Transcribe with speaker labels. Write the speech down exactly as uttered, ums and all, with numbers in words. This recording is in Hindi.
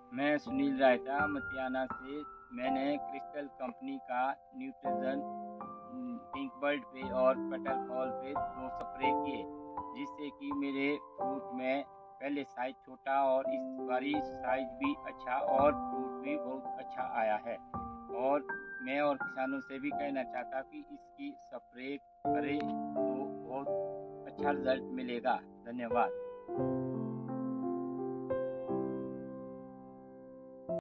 Speaker 1: मैं सुनील रायता मतियाना से। मैंने क्रिस्टल कंपनी का न्यूट्रिजन पिंक बर्ड पे और पेटल फॉल पे दो स्प्रे किए, जिससे कि मेरे फ्रूट में पहले साइज छोटा और इस बारी साइज भी अच्छा और फ्रूट भी बहुत अच्छा आया है। और मैं और किसानों से भी कहना चाहता कि इसकी स्प्रे करें तो बहुत अच्छा रिजल्ट मिलेगा। धन्यवाद।